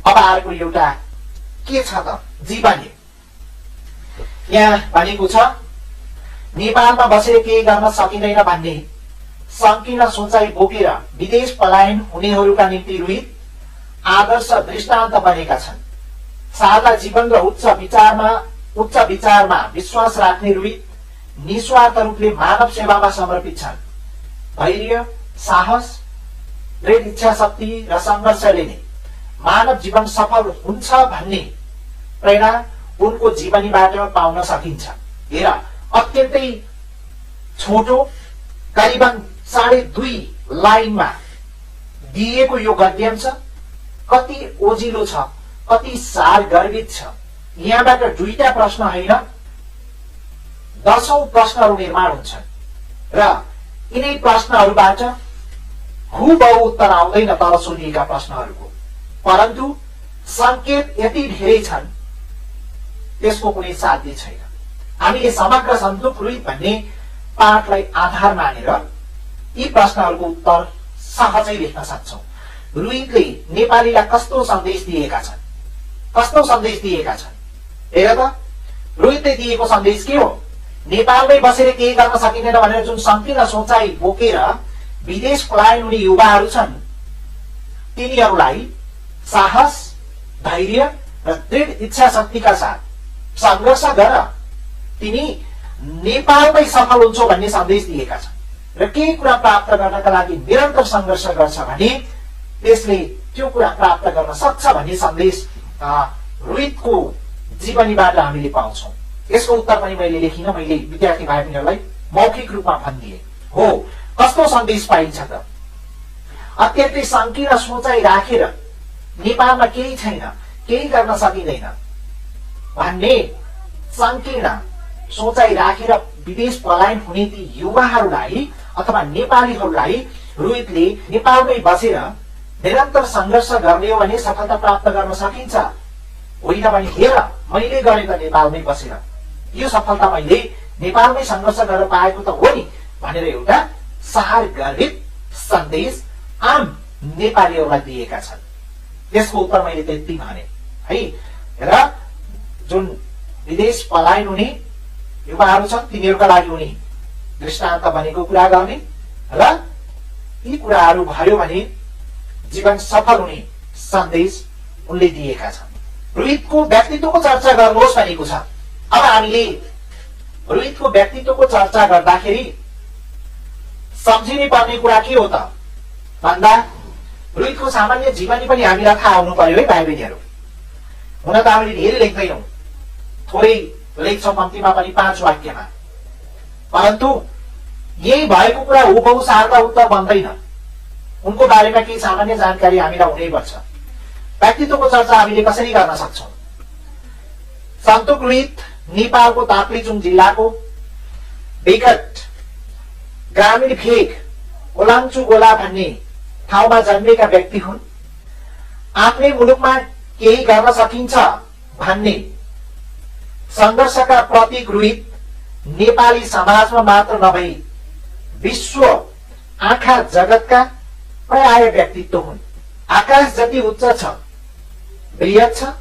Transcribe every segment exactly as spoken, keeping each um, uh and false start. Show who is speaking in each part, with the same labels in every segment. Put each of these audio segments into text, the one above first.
Speaker 1: अब अर्को एउटा के छ त जीवनी। यहाँ भनेको छ नेपालमा बसेर केही गर्न सकिँदैन भन्ने संकीर्ण सोचाइ बोकेर विदेश पलायन हुनेहरूका निम्ति रोहित आदर्श दृष्टान्त बनेका छन्। सादा जीवन र उच्च विचारमा उच्च विचारमा विश्वास राख्ने रोहित निस्वार्थ रूपले मानव सेवामा समर्पित छन्। धैर्य, साहस, दृढ इच्छा शक्ति र संघर्षले नै मानव जीवन सफल हुन्छ भन्ने प्रेरणा उनको जीवनीबाट पाउन सकिन्छ। हेर, अत्यन्तै छोटो करिबन साढे दुई लाइनमा दिएको यो गद्यांश कति ओजिलो छ, कति सार गर्भित छ। यहाँबाट दुईटा प्रश्न होइन दशौं प्रश्नहरू निर्माण हुन्छन् र यिनै प्रश्नहरूबाट हुबहु उत्तर आउँदैन तल सोधिएका प्रश्नहरूको, परन्तु संकेत यति धेरै छन् त्यसको कुनै साध्य छैन। हामीले समग्र सन्तुक रोहित भन्ने पाठलाई आधार मानेर यी प्रश्नहरूको उत्तर सहजै लेख्न सक्छौं। रोहितले नेपालीलाई कस्तो सन्देश दिएका छन्, कस्तो सन्देश दिएका छन् हेर त। रोहितले दिएको सन्देश के हो? नेपालमै बसेर केही गर्न सकिँदैन भनेर जुन संकीर्ण सोचाइ बोकेर विदेश पलायन हुने युवाहरू छन् तिनीहरूलाई साहस, धैर्य र दृढ इच्छा शक्तिका साथ संघर्ष गर, तिमी नेपालमै सफल हुन्छौ भन्ने सन्देश दिएका छन्। र केही कुरा प्राप्त गर्नका लागि निरन्तर संघर्ष गर्छ भने त्यसले त्यो कुरा प्राप्त गर्न सक्छ भन्ने सन्देश रोहितको जीवनीबाट हामीले पाउँछौं। यसको उत्तर पनि मैले लेखिन, मैले विद्यार्थी भाइ बहिनीहरूलाई मौखिक रूपमा भनिदिए हो। कस्तो सन्देश पाइन्छ त? अत्यन्तै संकीर्ण सोचाइ राखेर नेपालमा केही छैन, केही गर्न सकिँदैन भन्ने संकीर्ण सोचाइ राखेर विदेश पलायन हुने ती युवाहरूलाई अथवा नेपालीहरूलाई रोहितले नेपालमै बसेर निरन्तर संघर्ष गर्ने हो भने सफलता प्राप्त गर्न सकिन्छ। होइन भने हेर मैले गरे त नेपालमै बसेर, यो सफलता मैले नेपालमै संघर्ष गरेर पाएको त हो नि भनेर एउटा सार गर्भित सन्देश आम नेपालीहरूलाई दिएका छन्। त्यसको उत्तर मैले त्यति भने है। र जुन विदेश पलायन हुने युवाहरू छन् तिनीहरूका लागि उनी दृष्टान्त बनेको कुरा गर्ने र यी कुराहरू भयो भने जीवन सफल हुने सन्देश उनले दिएका छन्। रोहितको व्यक्तित्वको चर्चा गर्नुहोस् भनेको छ। अब हामीले रोहितको व्यक्तित्वको चर्चा गर्दाखेरि सम्झिने पर्ने कुरा के हो त भन्दा रोहितको सामान्य जीवनी पनि हामीलाई थाहा हुनु पर्यो है भाइ बहिनीहरू। हुन त हामीले धेरै लेख्दैनौँ, थोरै लेख्छौँ, कम्तीमा पनि पाँच वाक्यमा, परन्तु यही भएको कुरा हुबहु सार्दा उत्तर बन्दैन। उनको बारेमा केही सामान्य जानकारी हामीलाई हुनैपर्छ। व्यक्तित्वको चर्चा हामीले कसरी गर्न सक्छौं? सन्तोक रोहित नेपालको ताप्लेजुङ जिल्लाको विकट ग्रामीण भेग ओलाङचु गोला भन्ने ठाउँमा जन्मेका व्यक्ति हुन्। आफ्नै मुलुकमा केही गर्न सकिन्छ भन्ने संघर्षका प्रतीक रोहित नेपाली समाजमा मात्र नभई विश्व आँखा जगतका प्राय व्यक्तित्व हुन्। आकाश जति उच्च छ, बृहत छ,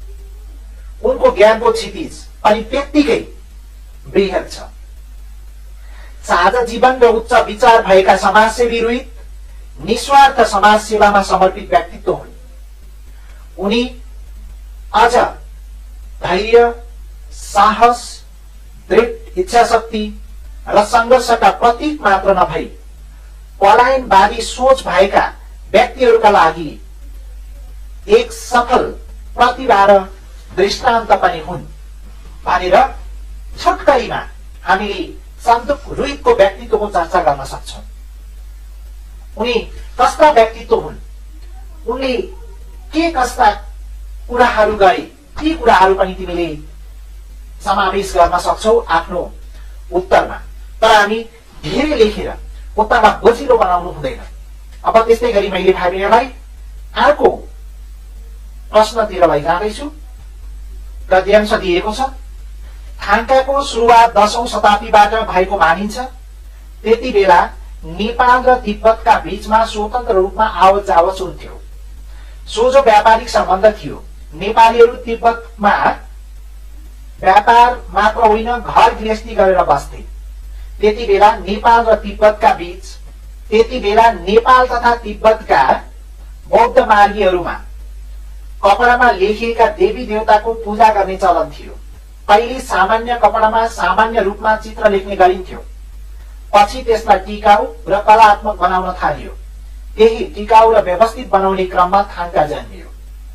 Speaker 1: उनको ज्ञानको क्षितिज पनि त्यत्तिकै बृहत छ। साझा जीवन र उच्च विचार भएका समाजसेवी रोहित निस्वार्थ समाज सेवामा समर्पित व्यक्तित्व हुन्। उनी अझ धैर्य, साहस, दृढ इच्छा शक्ति र संघर्षका प्रतीक मात्र नभई पलायनवादी सोच भएका व्यक्तिहरूका लागि एक सफल प्रतिभा र दृष्टान्त पनि हुन् भनेर छोटकरीमा हामीले सन्तोक रोहितको व्यक्तित्वको चर्चा गर्न सक्छौं। उनी कस्ता व्यक्तित्व हुन्, उनले के कस्ता कुराहरू गरे, ती कुराहरू पनि तिमीले समावेश गर्न सक्छौ आफ्नो उत्तरमा। तर हामी धेरै लेखेर उत्तरमा बोझिलो बनाउनु हुँदैन। अब त्यस्तै गरी मैले भाइबहिनीलाई अर्को प्रश्नतिर लैजाँदैछु। गद्यांश दिएको छ, थाङ्काको सुरुवात दशौं शताब्दीबाट भएको मानिन्छ। त्यति बेला नेपाल र तिब्बतका बीचमा स्वतन्त्र रूपमा आवत जावत हुन्थ्यो। सोझो व्यापारिक सम्बन्ध थियो। नेपालीहरू तिब्बतमा व्यापार मात्र होइन, घर गृहस्थी गरेर बस्थे। त्यति बेला नेपाल र तिब्बतका बीच त्यति बेला नेपाल तथा तिब्बतका बौद्ध मार्गीहरूमा कपडामा लेखिएका देवी देवताको पूजा गर्ने चलन थियो। पहिले सामान्य कपडामा सामान्य रूपमा चित्र लेख्ने गरिन्थ्यो, पछि त्यसलाई टिकाउ र कलात्मक बनाउन थालियो। त्यही टिकाउ र व्यवस्थित बनाउने क्रममा थाङ्का जन्मियो।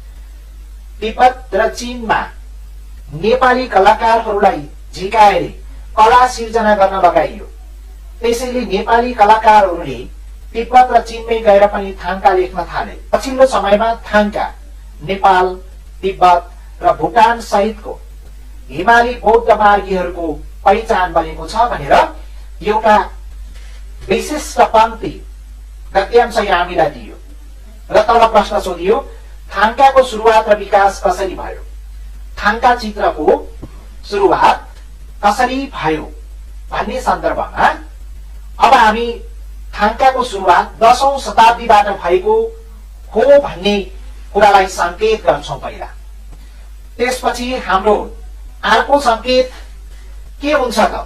Speaker 1: तिब्बत र चीनमा नेपाली कलाकारहरूलाई झिकाएर कला सिर्जना गर्न लगाइयो। त्यसैले नेपाली कलाकारहरूले तिब्बत र चीनमै गएर पनि थाङ्का लेख्न थाले। पछिल्लो समयमा थाङ्का नेपाल, तिब्बत र भुटान सहितको हिमाली बौद्ध मार्गीहरूको पहिचान बनेको छ भनेर एउटा विशिष्ट पंक्ति गद्यांश हामीलाई दियो र तल प्रश्न सोधियो, थाङ्काको सुरुवात र विकास कसरी भयो? थाङ्का चित्रको सुरुवात कसरी भयो भन्ने सन्दर्भमा अब हामी थाङ्काको सुरुवात दशौं शताब्दीबाट भएको हो भन्ने कुरालाई संकेत गर्छौं पहिला। त्यसपछि हाम्रो अर्को संकेत के हुन्छ त?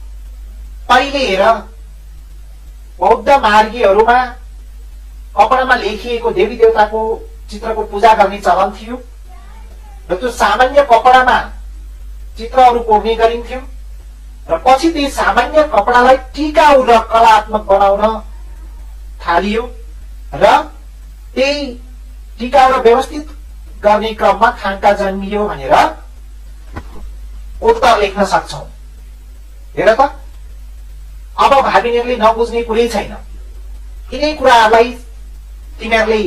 Speaker 1: पहिले हेर, बौद्ध मार्गीहरूमा कपडामा लेखिएको देवी देवताको चित्रको पूजा गर्ने चलन थियो र त्यो सामान्य कपडामा चित्रहरू कोर्ने गरिन्थ्यो र पछि त्यही सामान्य कपडालाई टिकाउ र कलात्मक बनाउन थालियो र त्यही टिकाउ र व्यवस्थित गर्ने क्रममा थाङ्का जन्मियो भनेर उत्तर लेख्न सक्छौ। हेर त, अब भागिनीहरूले नबुझ्ने कुरै छैन। यिनै कुराहरूलाई तिमीहरूले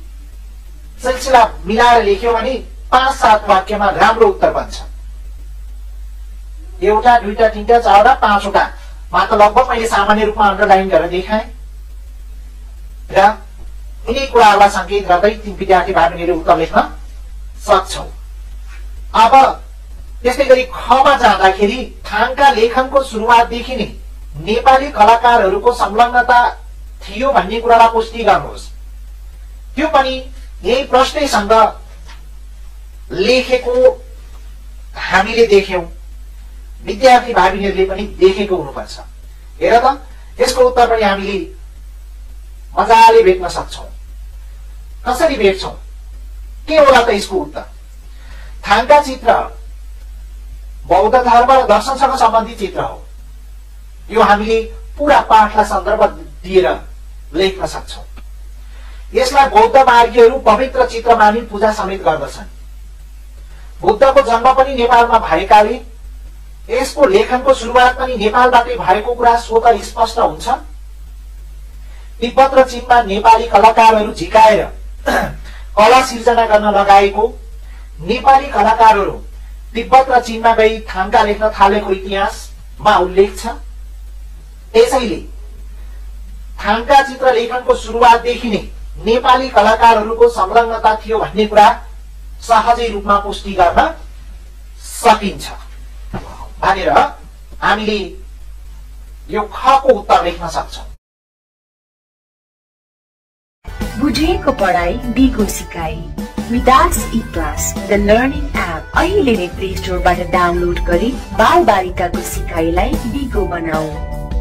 Speaker 1: सिलसिला मिलाएर लेख्यो भने पाँच सात वाक्यमा राम्रो उत्तर बन्छ। एउटा, दुईटा, तीनटा, चारवटा, पाँचवटा मा त लगभग मैले सामान्य रूपमा अन्डरलाइन गरेर देखाएँ र यिनै कुराहरूलाई संकेत गर्दै तिमी विद्यार्थी भागिनीले उत्तर लेख्न सक्छौ। अब त्यस्तै गरी खमा जाँदाखेरि थाङ्का लेखनको सुरुवातदेखि नै नेपाली कलाकारहरूको संलग्नता थियो भन्ने कुरालाई पुष्टि गर्नुहोस्। त्यो पनि यही प्रश्नैसँग लेखेको हामीले देख्यौं, विद्यार्थी भागिनीहरूले पनि देखेको हुनुपर्छ। हेर त, यसको उत्तर पनि हामीले मजाले भेट्न सक्छौं। कसरी भेट्छौं? के होला त यसको उत्तर? थाङ्का चित्र बौद्ध धर्म र दर्शनसँग सम्बन्धित चित्र हो। यो हामीले पूरा पाठलाई सन्दर्भ दिएर लेख्न सक्छौं। यसलाई बौद्ध मार्गीहरू पवित्र चित्र मानि पूजा समेत गर्दछन्। बुद्धको जन्म पनि नेपालमा भएकाले यसको लेखनको सुरुवात पनि नेपालबाटै भएको कुरा स्वतः स्पष्ट हुन्छ। तिब्बत र चीनमा नेपाली कलाकारहरू झिकाएर कला सिर्जना गर्न लगाएको, नेपाली कलाकारहरू तिब्बत र चीनमा गई थाङ्का लेख्न थालेको इतिहासमा उल्लेख छ। त्यसैले थाङ्का चित्र लेखनको सुरुवातदेखि नै नेपाली कलाकारहरूको संलग्नता थियो भन्ने कुरा सहजै रूपमा पुष्टि गर्न सकिन्छ भनेर हामीले यो खको उत्तर लेख्न सक्छौं।
Speaker 2: बुझेको पढाइ दिगो सिकाइ विदास e class the learning app अहिले नै प्ले स्टोरबाट डाउनलोड गरी बाल बालिकाको सिकाइलाई दिगो बनाऊ।